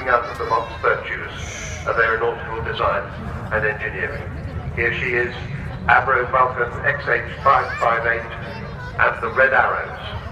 bringing out of the box virtues of aeronautical design and engineering. Here she is, RAF Vulcan XH558 and the Red Arrows.